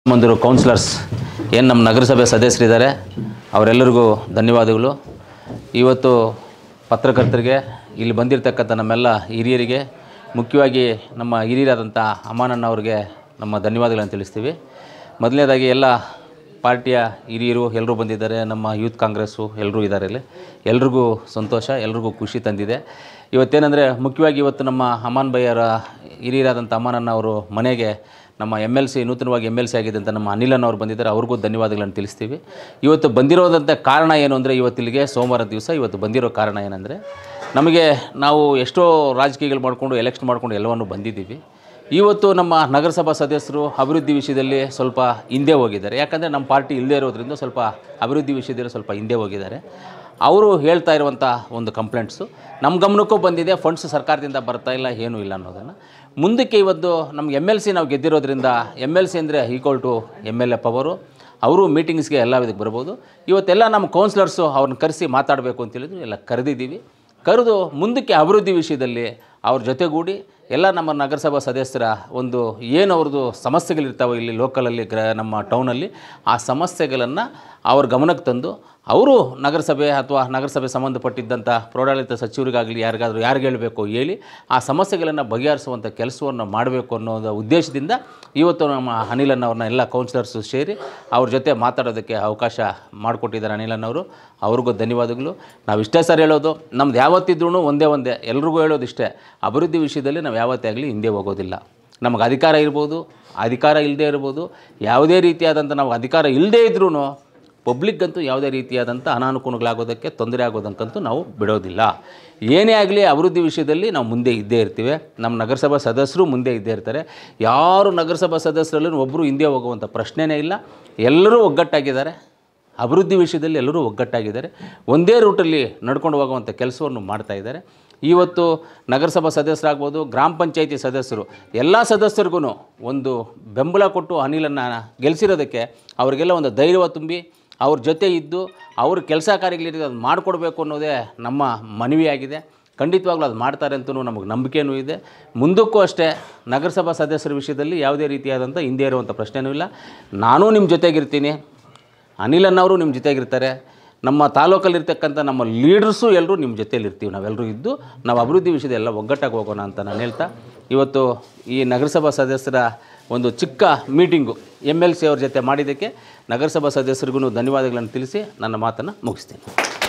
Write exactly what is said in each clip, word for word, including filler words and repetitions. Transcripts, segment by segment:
ಮಂದಿರು councillors ಏನು ನಮ್ಮ ನಗರಸಭೆ ಸದಸ್ಯರಿದ್ದಾರೆ ಅವರೆಲ್ಲರಿಗೂ ಧನ್ಯವಾದಗಳು. ಇವತ್ತು ಪತ್ರಕರ್ತರಿಗೆ ಇಲ್ಲಿ ಬಂದಿರತಕ್ಕಂಥ ನಮ್ಮೆಲ್ಲ ಹಿರಿಯರಿಗೆ ಮುಖ್ಯವಾಗಿ ನಮ್ಮ ಹಿರಿಯರಾದಂಥ ಅಮಾನಣ್ಣ ಅವರಿಗೆ ನಮ್ಮ ಧನ್ಯವಾದಗಳನ್ನು ತಿಳಿಸ್ತೀವಿ. ಮೊದಲನೇದಾಗಿ ಎಲ್ಲ ಪಾರ್ಟಿಯ ಹಿರಿಯರು ಎಲ್ಲರೂ ಬಂದಿದ್ದಾರೆ, ನಮ್ಮ ಯೂತ್ ಕಾಂಗ್ರೆಸ್ಸು ಎಲ್ಲರೂ ಇದ್ದಾರೆ. ಇಲ್ಲಿ ಎಲ್ರಿಗೂ ಸಂತೋಷ, ಎಲ್ರಿಗೂ ಖುಷಿ ತಂದಿದೆ. ಇವತ್ತೇನೆಂದರೆ ಮುಖ್ಯವಾಗಿ ಇವತ್ತು ನಮ್ಮ ಅಮಾನ್ ಬೈಯರ ಹಿರಿಯರಾದಂಥ ಅಮಾನಣ್ಣ ಅವರು ಮನೆಗೆ ನಮ್ಮ ಎಮ್ ಎಲ್ ಸಿ ನೂತನವಾಗಿ ಎಮ್ ಎಲ್ ಸಿ ಆಗಿದ್ದಂಥ ನಮ್ಮ ಅನಿಲಣ್ಣ ಅವರು ಬಂದಿದ್ದಾರೆ, ಅವ್ರಿಗೂ ಧನ್ಯವಾದಗಳನ್ನು ತಿಳಿಸ್ತೀವಿ. ಇವತ್ತು ಬಂದಿರೋದಂಥ ಕಾರಣ ಏನು ಅಂದರೆ ಇವತ್ತಿಲ್ಲಿಗೆ ಸೋಮವಾರ ದಿವಸ ಇವತ್ತು ಬಂದಿರೋ ಕಾರಣ ಏನಂದರೆ ನಮಗೆ ನಾವು ಎಷ್ಟೋ ರಾಜಕೀಯಗಳು ಮಾಡಿಕೊಂಡು ಎಲೆಕ್ಷನ್ ಮಾಡಿಕೊಂಡು ಎಲ್ಲವನ್ನು ಬಂದಿದ್ದೀವಿ. ಇವತ್ತು ನಮ್ಮ ನಗರಸಭಾ ಸದಸ್ಯರು ಅಭಿವೃದ್ಧಿ ವಿಷಯದಲ್ಲಿ ಸ್ವಲ್ಪ ಹಿಂದೆ ಹೋಗಿದ್ದಾರೆ. ಯಾಕಂದರೆ ನಮ್ಮ ಪಾರ್ಟಿ ಇಲ್ಲದೇ ಇರೋದ್ರಿಂದ ಸ್ವಲ್ಪ ಅಭಿವೃದ್ಧಿ ವಿಷಯದಲ್ಲಿ ಸ್ವಲ್ಪ ಹಿಂದೆ ಹೋಗಿದ್ದಾರೆ. ಅವರು ಹೇಳ್ತಾ ಇರುವಂಥ ಒಂದು ಕಂಪ್ಲೇಂಟ್ಸು ನಮ್ಮ ಗಮನಕ್ಕೂ ಬಂದಿದೆ. ಫಂಡ್ಸ್ ಸರ್ಕಾರದಿಂದ ಬರ್ತಾ ಇಲ್ಲ, ಏನೂ ಇಲ್ಲ ಅನ್ನೋದನ್ನು ಮುಂದಕ್ಕೆ ಇವತ್ತು ನಮ್ಗೆ ಎಮ್ ಎಲ್ ಸಿ ನಾವು ಗೆದ್ದಿರೋದ್ರಿಂದ ಎಮ್ ಎಲ್ ಸಿ ಅಂದರೆ equal to M L A power. ಅವರು ಮೀಟಿಂಗ್ಸ್ಗೆ ಎಲ್ಲ ಇದಕ್ಕೆ ಬರ್ಬೋದು. ಇವತ್ತೆಲ್ಲ ನಮ್ಮ ಕೌನ್ಸಿಲರ್ಸು ಅವ್ರನ್ನ ಕರೆಸಿ ಮಾತಾಡಬೇಕು ಅಂತೇಳಿದ್ರು, ಎಲ್ಲ ಕರೆದಿದ್ದೀವಿ. ಕರೆದು ಮುಂದಕ್ಕೆ ಅಭಿವೃದ್ಧಿ ವಿಷಯದಲ್ಲಿ ಅವ್ರ ಜೊತೆಗೂಡಿ ಎಲ್ಲ ನಮ್ಮ ನಗರಸಭಾ ಸದಸ್ಯರ ಒಂದು ಏನು ಅವ್ರದ್ದು ಸಮಸ್ಯೆಗಳಿರ್ತಾವೆ ಇಲ್ಲಿ ಲೋಕಲಲ್ಲಿ ಗ್ರ ನಮ್ಮ ಟೌನಲ್ಲಿ, ಆ ಸಮಸ್ಯೆಗಳನ್ನು ಅವ್ರ ಗಮನಕ್ಕೆ ತಂದು ಅವರು ನಗರಸಭೆ ಅಥವಾ ನಗರಸಭೆ ಸಂಬಂಧಪಟ್ಟಿದ್ದಂಥ ಪ್ರೌಢಾಡಳಿತ ಸಚಿವರಿಗಾಗಲಿ ಯಾರಿಗಾದರೂ ಯಾರಿಗೆ ಹೇಳಬೇಕು ಹೇಳಿ ಆ ಸಮಸ್ಯೆಗಳನ್ನು ಬಗೆಹರಿಸುವಂಥ ಕೆಲಸವನ್ನು ಮಾಡಬೇಕು ಅನ್ನೋ ಉದ್ದೇಶದಿಂದ ಇವತ್ತು ನಮ್ಮ ಅನಿಲಣ್ಣವ್ರನ್ನ ಎಲ್ಲ ಕೌನ್ಸಿಲರ್ಸು ಸೇರಿ ಅವ್ರ ಜೊತೆ ಮಾತಾಡೋದಕ್ಕೆ ಅವಕಾಶ ಮಾಡಿಕೊಟ್ಟಿದ್ದಾರೆ ಅನಿಲಣ್ಣವರು. ಅವ್ರಿಗೂ ಧನ್ಯವಾದಗಳು. ನಾವು ಇಷ್ಟೇ ಸರ್ ಹೇಳೋದು, ನಮ್ದು ಯಾವತ್ತಿದ್ರೂ ಒಂದೇ ಒಂದೇ ಎಲ್ರಿಗೂ ಹೇಳೋದು ಇಷ್ಟೇ, ಅಭಿವೃದ್ಧಿ ವಿಷಯದಲ್ಲಿ ನಾವು ಯಾವತ್ತೇ ಆಗಲಿ ಹಿಂದೆ ಹೋಗೋದಿಲ್ಲ. ನಮಗೆ ಅಧಿಕಾರ ಇರ್ಬೋದು, ಅಧಿಕಾರ ಇಲ್ಲದೇ ಇರ್ಬೋದು, ಯಾವುದೇ ರೀತಿಯಾದಂಥ ನಾವು ಅಧಿಕಾರ ಇಲ್ಲದೇ ಇದ್ರೂ ಪಬ್ಲಿಕ್ಕಂತೂ ಯಾವುದೇ ರೀತಿಯಾದಂಥ ಅನಾನುಕೂಲಗಳಾಗೋದಕ್ಕೆ ತೊಂದರೆ ಆಗೋದಕ್ಕಂತೂ ನಾವು ಬಿಡೋದಿಲ್ಲ. ಏನೇ ಆಗಲಿ ಅಭಿವೃದ್ಧಿ ವಿಷಯದಲ್ಲಿ ನಾವು ಮುಂದೆ ಇದ್ದೇ ಇರ್ತೀವಿ. ನಮ್ಮ ನಗರಸಭಾ ಸದಸ್ಯರು ಮುಂದೆ ಇದ್ದೇ ಇರ್ತಾರೆ. ಯಾರು ನಗರಸಭಾ ಸದಸ್ಯರಲ್ಲೂ ಒಬ್ಬರು ಹಿಂದೆ ಹೋಗುವಂಥ ಪ್ರಶ್ನೆಯೇ ಇಲ್ಲ. ಎಲ್ಲರೂ ಒಗ್ಗಟ್ಟಾಗಿದ್ದಾರೆ. ಅಭಿವೃದ್ಧಿ ವಿಷಯದಲ್ಲಿ ಎಲ್ಲರೂ ಒಗ್ಗಟ್ಟಾಗಿದ್ದಾರೆ. ಒಂದೇ ರೂಟಲ್ಲಿ ನಡ್ಕೊಂಡು ಹೋಗುವಂಥ ಕೆಲಸವನ್ನು ಮಾಡ್ತಾಯಿದ್ದಾರೆ. ಇವತ್ತು ನಗರಸಭಾ ಸದಸ್ಯರಾಗ್ಬೋದು, ಗ್ರಾಮ ಪಂಚಾಯಿತಿ ಸದಸ್ಯರು ಎಲ್ಲ ಸದಸ್ಯರಿಗೂ ಒಂದು ಬೆಂಬಲ ಕೊಟ್ಟು ಅನಿಲನ್ನು ಗೆಲ್ಲಿಸಿರೋದಕ್ಕೆ ಅವರಿಗೆಲ್ಲ ಒಂದು ಧೈರ್ಯ ತುಂಬಿ ಅವ್ರ ಜೊತೆ ಇದ್ದು ಅವ್ರ ಕೆಲಸ ಕಾರ್ಯಗಳಿದೆ ಅದು ಮಾಡಿಕೊಡ್ಬೇಕು ಅನ್ನೋದೇ ನಮ್ಮ ಮನವಿಯಾಗಿದೆ. ಖಂಡಿತವಾಗ್ಲೂ ಅದು ಮಾಡ್ತಾರೆ ಅಂತಲೂ ನಮಗೆ ನಂಬಿಕೆಯೂ ಇದೆ. ಮುಂದಕ್ಕೂ ಅಷ್ಟೇ ನಗರಸಭಾ ಸದಸ್ಯರ ವಿಷಯದಲ್ಲಿ ಯಾವುದೇ ರೀತಿಯಾದಂಥ ಹಿಂದೆ ಇರುವಂಥ ಪ್ರಶ್ನೆಯೂ ಇಲ್ಲ. ನಾನೂ ನಿಮ್ಮ ಜೊತೆಗಿರ್ತೀನಿ, ಅನಿಲಣ್ಣವರು ನಿಮ್ಮ ಜೊತೆಗಿರ್ತಾರೆ, ನಮ್ಮ ತಾಲೂಕಲ್ಲಿರ್ತಕ್ಕಂಥ ನಮ್ಮ ಲೀಡರ್ಸು ಎಲ್ಲರೂ ನಿಮ್ಮ ಜೊತೆಯಲ್ಲಿರ್ತೀವಿ. ನಾವೆಲ್ಲರೂ ಇದ್ದು ನಾವು ಅಭಿವೃದ್ಧಿ ವಿಷಯದ ಎಲ್ಲ ಒಗ್ಗಟ್ಟಾಗಿ ಹೋಗೋಣ ಅಂತ ನಾನು ಹೇಳ್ತಾ ಇವತ್ತು ಈ ನಗರಸಭಾ ಸದಸ್ಯರ ಒಂದು ಚಿಕ್ಕ ಮೀಟಿಂಗು ಎಮ್ ಎಲ್ ಸಿ ಅವ್ರ ಜೊತೆ ಮಾಡಿದ್ದಕ್ಕೆ ನಗರಸಭಾ ಸದಸ್ಯರಿಗೂ ಧನ್ಯವಾದಗಳನ್ನು ತಿಳಿಸಿ ನನ್ನ ಮಾತನ್ನು ಮುಗಿಸ್ತೀನಿ.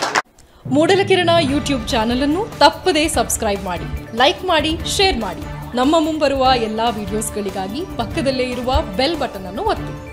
ಮೂಡಲಕಿರಣ ಯೂಟ್ಯೂಬ್ ಚಾನಲನ್ನು ತಪ್ಪದೇ ಸಬ್ಸ್ಕ್ರೈಬ್ ಮಾಡಿ, ಲೈಕ್ ಮಾಡಿ, ಶೇರ್ ಮಾಡಿ. ನಮ್ಮ ಮುಂಬರುವ ಎಲ್ಲ ವಿಡಿಯೋಸ್ಗಳಿಗಾಗಿ ಪಕ್ಕದಲ್ಲೇ ಇರುವ ಬೆಲ್ ಬಟನ್ ಅನ್ನು ಒತ್ತಿ.